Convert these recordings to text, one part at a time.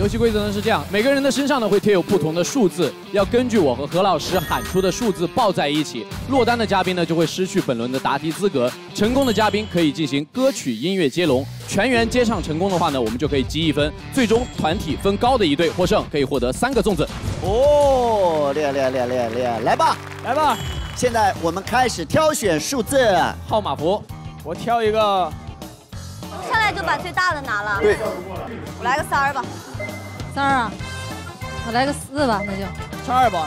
戏规则呢是这样，每个人的身上呢会贴有不同的数字，要根据我和何老师喊出的数字报在一起。落单的嘉宾呢就会失去本轮的答题资格，成功的嘉宾可以进行歌曲音乐接龙，全员接唱成功的话呢，我们就可以积1分。最终团体分高的一队获胜，可以获得3个粽子。 哦，练，来吧， 来吧。 现在我们开始挑选数字号码符， 我挑一个。 上来就把最大的拿了。 对， 我来个3吧。 3啊，我来个4吧，那就。 唱2吧。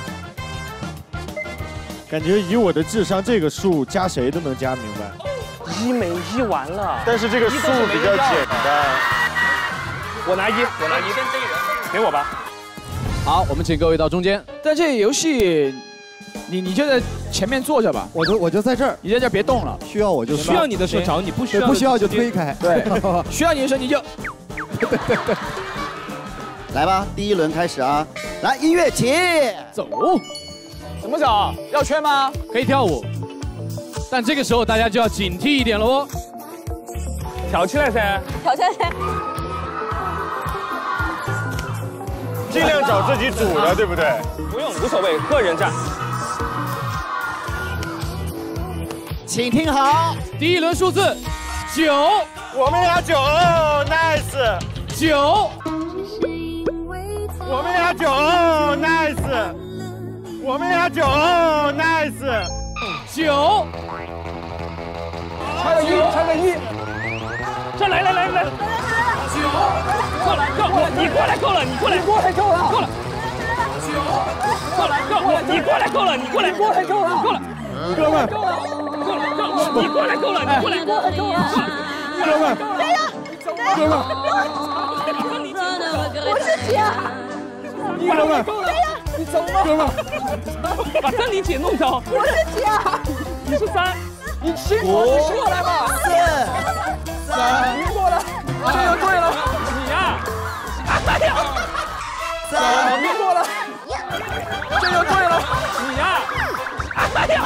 感觉以我的智商，这个数加谁都能加明白。 1没1完了。 但是这个数比较简单。 我拿1，我拿1，给我吧。 好，我们请各位到中间。 但这游戏，你就在前面坐着吧。 我就在这儿， 你在这儿别动了。 需要我就需要你的时候找你，不需要不需要就推开。 对，需要你的时候你就。对。 来吧，第1轮开始啊！来，音乐起， 走。 怎么走？绕圈吗？ 可以跳舞，但这个时候大家就要警惕一点了哦。 挑起来噻！ 挑起来噻！ 尽量找自己组的，对不对？ 不用，无所谓，个人战。 请听好， 第1轮数字9， 我们俩9 ，nice。 9， 我们俩9 ，nice。我们俩9 ，nice。 9， 差个1， 这来，过来，你过来够了，你过来够了，够了。过来够了，你过来够了，你过来够了， 哥们。 你过来够了，你过来够了， 哥们，哥们， 我是姐， 哥们， 你走吧， 哥们， 把森林姐弄走， 我是姐， 你是3， 你辛苦，你过来吧 4、3， 你过来，这就对了， 你呀 ，3，你过来，这就对了， 你呀，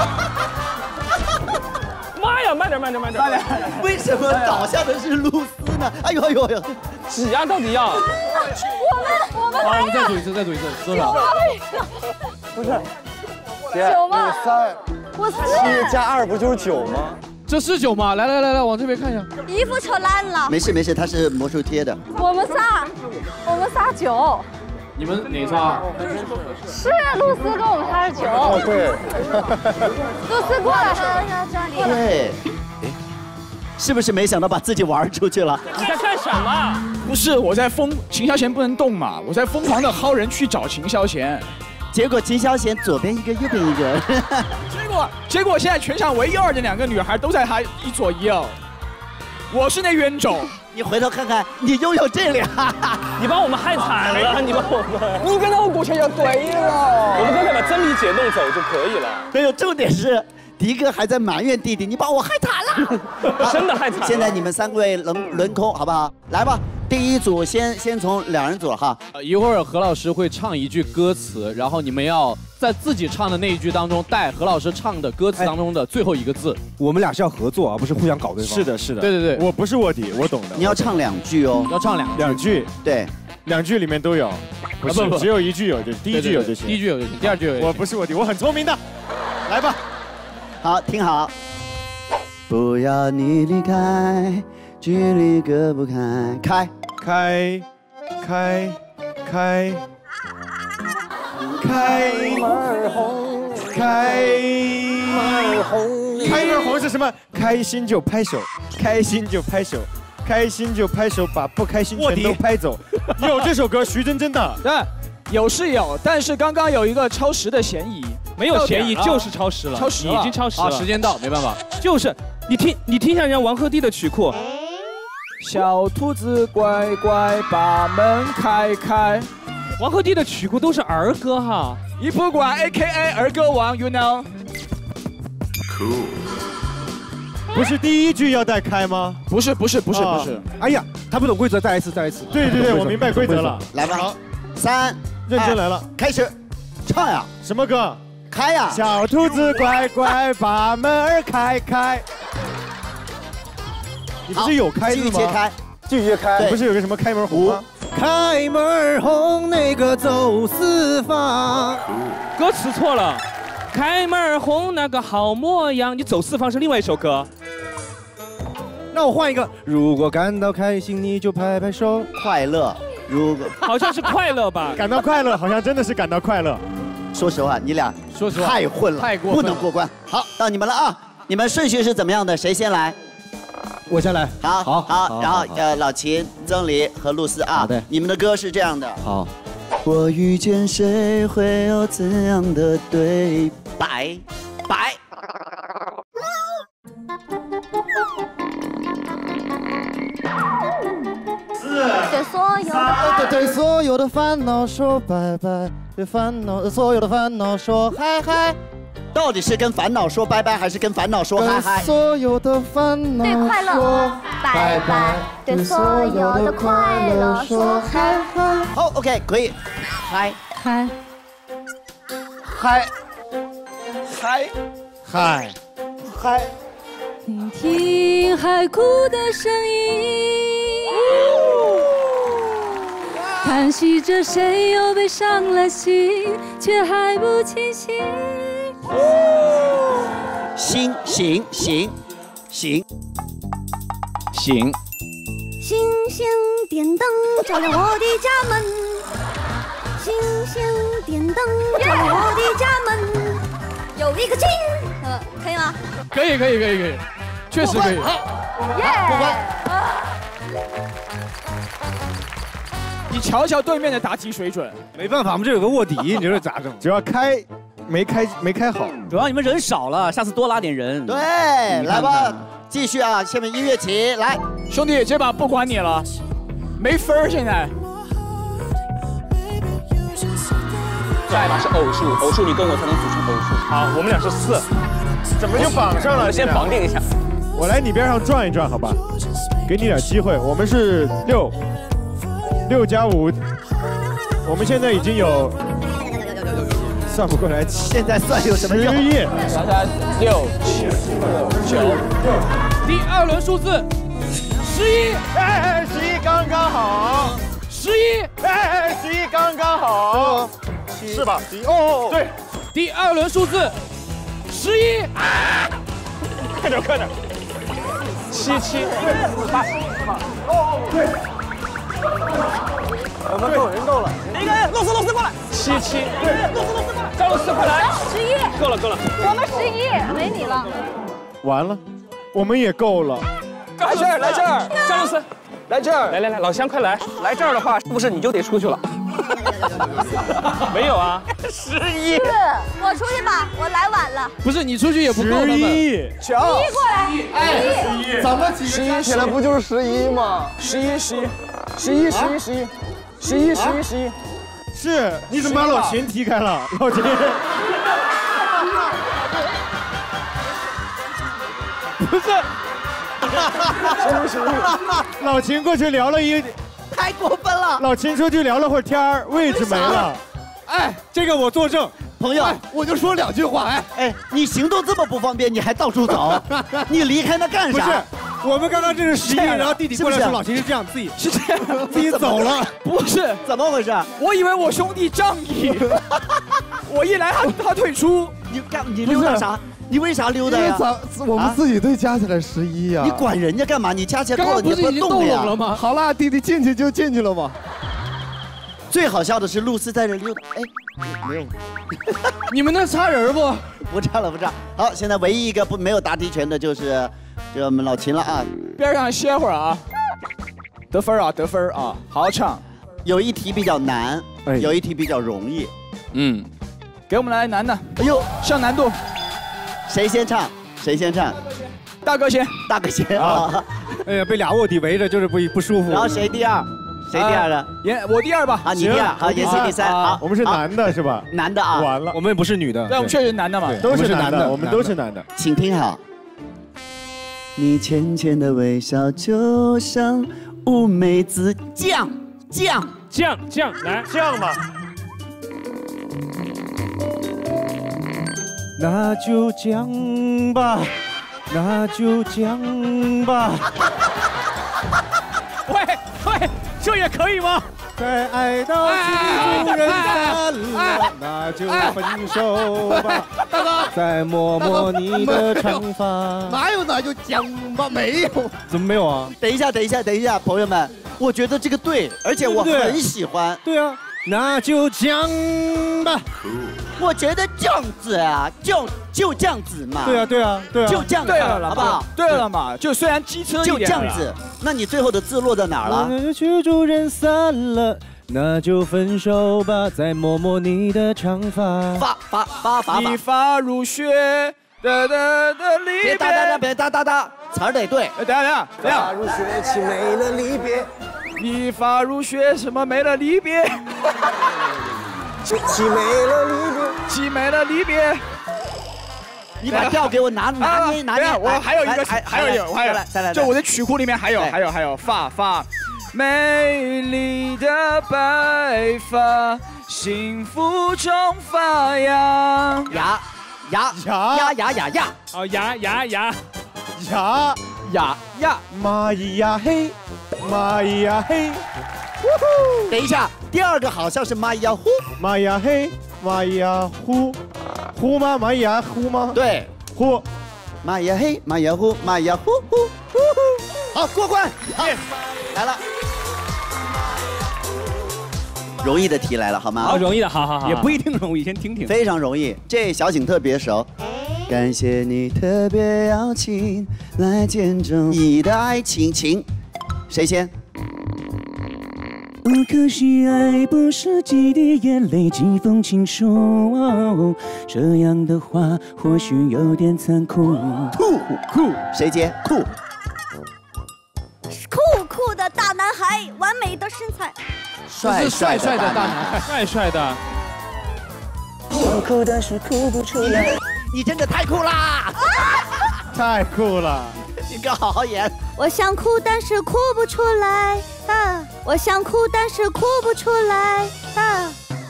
妈呀，慢点。 为什么倒下的是露丝呢？哎呦， 几呀？到底要？ 我们好，我们再组一次，多少？ 不是 9吗 3， 我4 加2不就是9吗？ 这是9吗？来，往这边看一下。 衣服扯烂了。 没事，它是魔术贴的。 我们仨9。 你们哪仨？ 是露丝跟我们仨是9。 哦，对。 露丝过来， 对。是不是没想到把自己玩出去了？ 你在干什么？ 不是，我在秦霄贤不能动嘛，我在疯狂的薅人去找秦霄贤， 结果秦霄贤左边一个，右边一个。 结果现在全场唯一2的2个女孩都在他一左一右，我是那冤种。 你回头看看，你拥有这俩， 你把我们害惨了，你把我们， 你跟我鼓起就对了。 我们刚才把真理姐弄走就可以了。 没有，重点是迪哥还在埋怨弟弟，你把我害惨了， 真的害惨了。 现在你们3位轮空，好不好？来吧，第1组先从2人组了哈。 一会儿何老师会唱一句歌词，然后你们要在自己唱的那一句当中带何老师唱的歌词当中的最后一个字。 我们俩是要合作，而不是互相搞对方。 是的， 对， 我不是卧底，我懂的。 你要唱2句哦， 要唱 2句， 对 ，2句里面都有，不是只有1句有就第1句有就行， 第1句有就行，第2句有。 我不是卧底，我很聪明的，来吧。 好，听好。不要你离开，距离隔不开。开门红，开门红是什么？开心就拍手，开心就拍手，开心就拍手，把不开心全都拍走。有这首歌，徐真真的。 对，有是有，但是刚刚有一个超时的嫌疑。 没有嫌疑，就是超时了， 超时已经超时了。 时间到，没办法。 就是你听一下人家王鹤棣的曲库。 小兔子乖乖把门开。 王鹤棣的曲库都是儿歌哈。 一不管 AKA 儿歌王 ，you know。 Cool。不是第1句要带开吗？ 不是。 哎呀，他不懂规则，再来一次。 对，我明白规则了。 来吧，3， 认真来了， 开始，唱呀！ 什么歌？ 开呀！ 小兔子乖乖把门开。你不是有开字吗？ 继续揭开。 不是有个什么开门红吗？ 开门红，那个走四方。 歌词错了，开门红那个好模样。你走四方是另外一首歌。 那我换一个，如果感到开心，你就拍拍手。 快乐，如果好像是快乐吧？ 感到快乐，好像真的是感到快乐。 说实话，你俩说实话太混了， 太过分了， 不能过关。好，到你们了啊！你们顺序是怎么样的？谁先来？ 我先来。 好，然后老秦、曾黎和露丝啊。 好的。 你们的歌是这样的。 好。 我遇见谁会有怎样的对白？ 对所有的烦恼说拜拜，对所有的烦恼说嗨嗨。 到底是跟烦恼说拜拜，还是跟烦恼说嗨嗨？ 所有的烦恼对快乐拜拜，对所有的快乐说嗨嗨。 好 ，OK， 可以，嗨嗨嗨嗨嗨嗨。 聆听海哭的声音，叹息着谁又被伤了心，却还不清醒。 醒， 星星点灯照亮我的家门，星星点灯照亮我的家门，有一个亲，可以吗？ 可以，确实可以。 过关。 你瞧瞧对面的答题水准， 没办法，我们这有个卧底，你这咋整？只要没开好， 主要你们人少了，下次多拉点人。 对，来吧，继续啊！下面音乐起，来， 兄弟，这把不管你了，没分儿现在。 下一把是偶数，你跟我才能组成偶数。好，我们俩是4， 怎么就绑上了？ 先绑定一下。 我来你边上转一转，好吧？给你点机会。我们是6加5，我们现在已经有。算不过来， 现在算有什么用 ？11， 大家6、9， 第2轮数字11， 哎，11刚刚好 ，11， 哎，11刚刚好，是吧？11哦，对， 第2轮数字11， 快点，77，8， 对，我们够人够了， 一个人，露丝过来，77，对，露丝过来，张露丝快来 11， 够了， 我们11，没你了。 完了，我们也够了， 来这儿，张露丝，来这儿，来，老乡快来这儿的话，是不是你就得出去了？没有啊，11， 我出去吧，我来晚了。 不是你出去也不够他们。 11， 过来，11， 咱们几个加起来不就是11吗 ？11， 是，你怎么把老秦踢开了？老秦，不是，老秦过去聊了太过分了！ 老秦出去聊了会儿天儿，位置没了。哎，这个我作证。 朋友， 我就说2句话。 哎，你行动这么不方便，你还到处走，你离开那干啥？ 不是，我们刚刚这是11，然后弟弟过来说老秦是这样，自己走了。 不是， 怎么回事？ 我以为我兄弟仗义，我一来他退出。 你溜达啥？你为啥溜达呀？ 我们自己队加起来11呀。 你管人家干嘛？你加起来够了， 你不动了吗？ 好啦，弟弟进去就进去了嘛。 最好笑的是露丝在这溜达，哎，没有。 你们那差人不？ 不差了。好，现在唯一一个没有答题权的就是我们老秦了啊。 边上歇会儿啊，得分啊，好好唱。 有一题比较难，有一题比较容易。 给我们来难的。 哎呦， 上难度。 谁先唱？ 大哥先啊！哎呀，被俩卧底围着就是不舒服。 然后谁第二？谁第二呢？ 我第2吧。 啊，你第2，好，妍希第3。好， 我们是男的是吧？ 男的啊。 完了，我们不是女的。 对，我们确实男的嘛。 都是男的，我们都是男的。 请听好。你浅浅的微笑就像乌梅子酱， 来酱吧。那就酱吧。 喂，这也可以吗？ 在爱到曲终人散了，那就分手吧。 大哥， 再摸摸你的长发。 哪有那就讲吧？没有。 怎么没有啊？ 等一下，朋友们，我觉得这个对，而且我很喜欢。 对啊，那就讲吧。 我觉得这样子啊，就这样子嘛。 对啊， 就这样子，好不好？ 对了嘛，就虽然机车就这样子。那你最后的字落在哪儿了？ 曲终人散了，那就分手吧。再摸摸你的长发。 发。 一发如雪。离别。 别哒，词儿得对。 等下。 发如雪，岂没了离别？ 一发如雪，什么没了离别？ 岂没了离别？ 你把调给我拿捏。 我还有一个，还有， 再来。 就我的曲库里面还有发，美丽的白发，幸福中发芽。 呀， 哦呀， 蚂蚁呀嘿，蚂蚁呀嘿。 等一下，第二个好像是蚂蚁呀呼， 蚂蚁呀嘿，蚂蚁呀呼，呼吗？蚂蚁呀呼吗？ 对， 呼。 蚂蚁呀嘿，蚂蚁呀呼，蚂蚁呀呼呼。好，过关。来了。容易的题来了，好吗？ 好，容易的，好， 也不一定容易，先听听。 非常容易，这小景特别熟。感谢你特别邀请来见证你的爱情，请谁先？ 可惜爱不是几滴眼泪几封情书，这样的话或许有点残酷。 酷，谁接？ 酷的大男孩，完美的身材。 帅的大男孩， 帅的。 哭但是哭不出来。 你真的太酷啦！ 太酷了！ 你给我好好演。 我想哭，但是哭不出来啊！我想哭，但是哭不出来啊！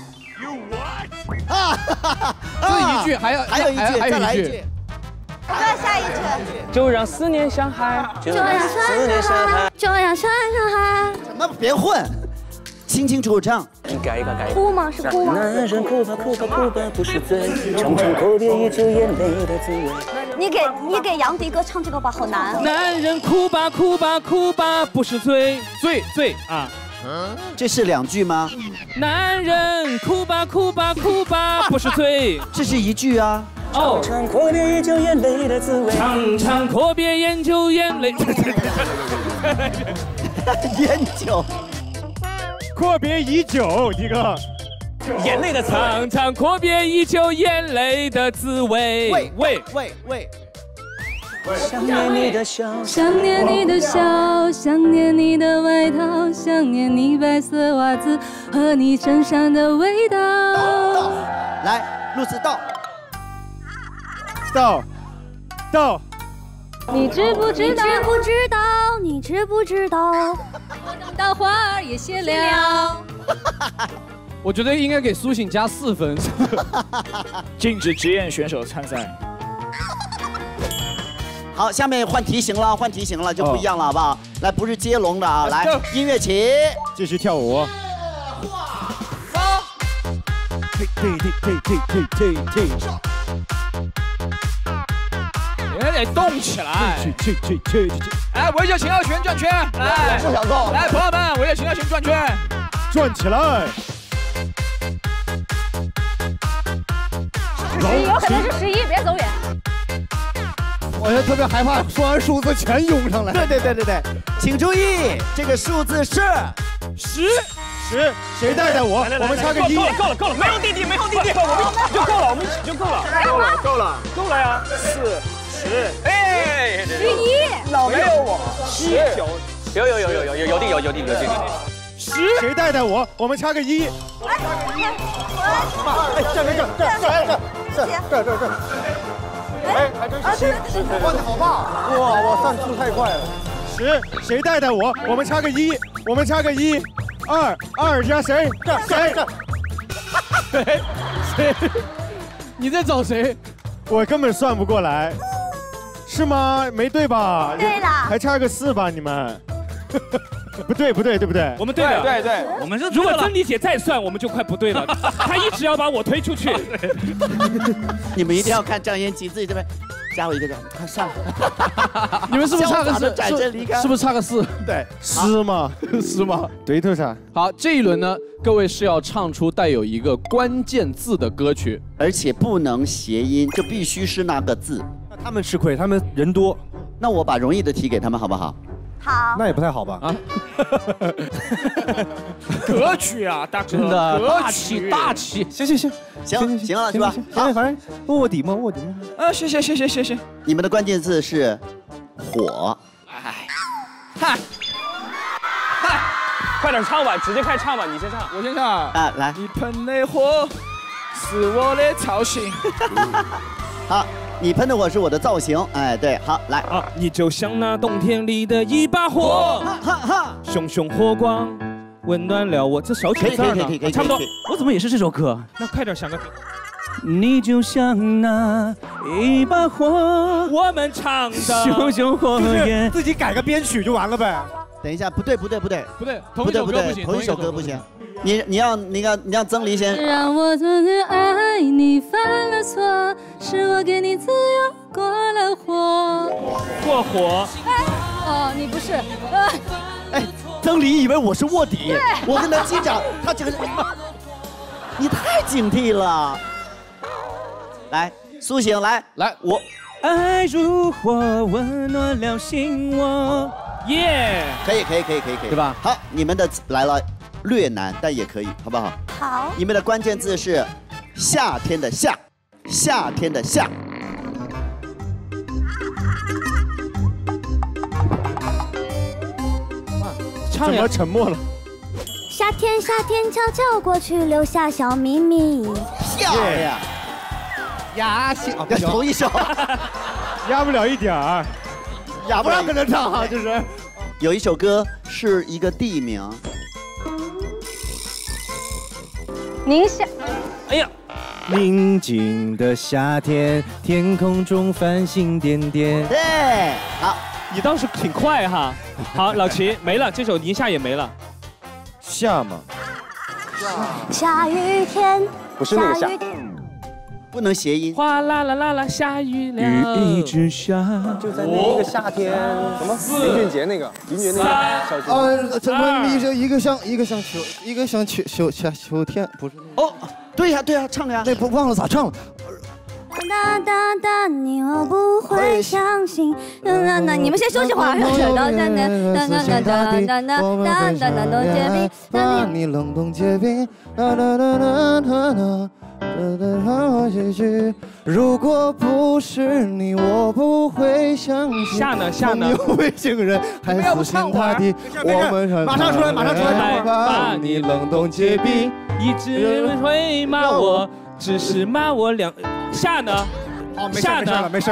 这一句还有一句， 再来一句。 我要下一句。 就让思念像海， 就让思念像海，就让思念像海。 怎么别混？清清楚楚唱。 改一个。 哭吗？是哭吗？ 男人哭吧，不是罪，常常阔别已久眼泪的滋味。 你给杨迪哥唱这个吧，好难。 男人哭吧，不是罪啊。 这是两句吗？ 男人哭吧，不是罪。 这是一句啊。 常常阔别已久眼泪的滋味。 常常阔别研究眼泪。 研究。 阔别已久，一个眼泪的滋味。常常阔别已久眼泪的滋味。 喂。 想念你的笑， 想念你的笑，想念你的外套，想念你白色袜子和你身上的味道。 来，露丝到。 你知不知道？ 你知不知道？ 到花儿也谢了。 我觉得应该给苏醒加4分。 禁止职业选手参赛。 好，下面换题型了，就不一样了，好不好？来，不是接龙的啊，来，音乐起， 继续跳舞。 也得动起来！哎，围着秦耀轩转圈！来， 不想动！ 来，朋友们，围着秦耀轩转圈， 转起来！ 有可能是11，别走远。 我现在特别害怕，说完数字全涌上来。 对，请注意，这个数字是 10，谁带带我？我们差个1。 够了，没有弟弟，我们一起就够了，我们一起就够了。够了呀，4、10，哎 11， 老没有我 ，9，有弟弟。 10，谁带带我？我们差个1。这。 哎，还真是10，哇，你好大！哇，我算数太快了。 10，谁带带我？我们差个1，我们差个1。2加谁？谁？ 你在找谁？ 我根本算不过来，是吗？没对吧？ 对了， 还差个4吧？你们。 不对，对不对？ 我们对了， 对， 我们是如果真理姐再算，我们就快不对了。她一直要把我推出去。 你们一定要看张延吉自己这边加我一个人，快上。 你们是不是差个 4？ 是不是差个4？ 对， 是吗？ 是吗？ 对头噻。 好，这一轮呢，各位是要唱出带有一个关键字的歌曲， 而且不能谐音，就必须是那个字。 那他们吃亏，他们人多。 那我把容易的题给他们好不好？ 好。 那也不太好吧？啊。 歌曲啊，大哥， 真的大气大气。 行了是吧？ 好，反正卧底嘛。 行。 你们的关键字是火。 嗨， 快点唱吧，直接开始唱吧，你先唱， 我先唱啊，来。 你喷的火是我的造型。 好，你喷的火是我的造型。哎，对，好，来啊，你就像那冬天里的一把火，熊熊火光温暖了我。这少几个字呢？差不多。 我怎么也是这首歌？ 那快点想个。 你就像那一把火， 我们唱的熊熊火焰。 自己改个编曲就完了呗。 等一下，不对， 同一首歌不行， 同一首歌不行。你让曾黎先。 让我昨天爱你犯了错，是我给你自由过了火。 过火。 哦，你不是。 哎，曾黎以为我是卧底，我跟他击掌，他这个你太警惕了。来，苏醒，来，我爱如火，温暖了心窝。 耶， 可以， 对吧？ 好，你们的来了，略难，但也可以，好不好？ 好。 你们的关键字是夏天的夏，夏天的夏。 怎么沉默了？ 夏天悄悄过去，留下小秘密。 漂亮。 压行， 同一首， 压不了一点儿，不让跟着唱哈，就是。 有一首歌是一个地名。 宁夏。 哎呀， 宁静的夏天，天空中繁星点点。 对，好， 你倒是挺快哈。好，老齐没了，这首宁夏也没了。 夏嘛。 下雨天。 不是那个夏。 不能谐音。 哗啦啦啦啦，下雨了。 雨一直下。 就在那一个夏天，什么林俊杰那个，林俊杰那个小姐。怎么一个像秋天，不是？ 哦，对呀，唱呀。 那不忘了咋唱了。 哒，你我不会相信。你们先休息会儿。 把你冷冻结冰。如果不是你，我不会相信。 下呢？ 有外星人还死心塌地，我们马上出来，把你冷冻结冰。 一直会骂我，只是骂我两。下呢？ 下呢？没事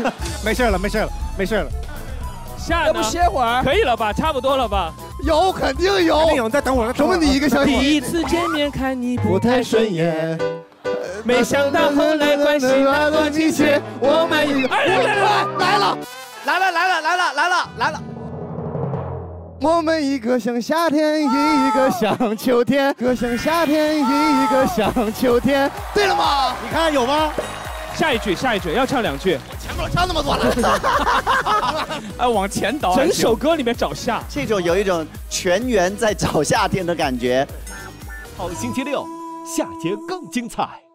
了。 下呢？ 要不歇会儿？ 可以了吧？差不多了吧？ 有，肯定有。再等会儿，什么？你一个消息。 第一次见面看你不太顺眼。 没想到后来关系那么密切，我们来了！我们一个像夏天，一个像秋天，一个像夏天，一个像秋天。对了吗？你看有吗？ 下一句要唱2句。 前面唱那么多了， 哎，往前倒。 整首歌里面找夏， 这种有一种全员在找夏天的感觉。 好星期六，下节更精彩。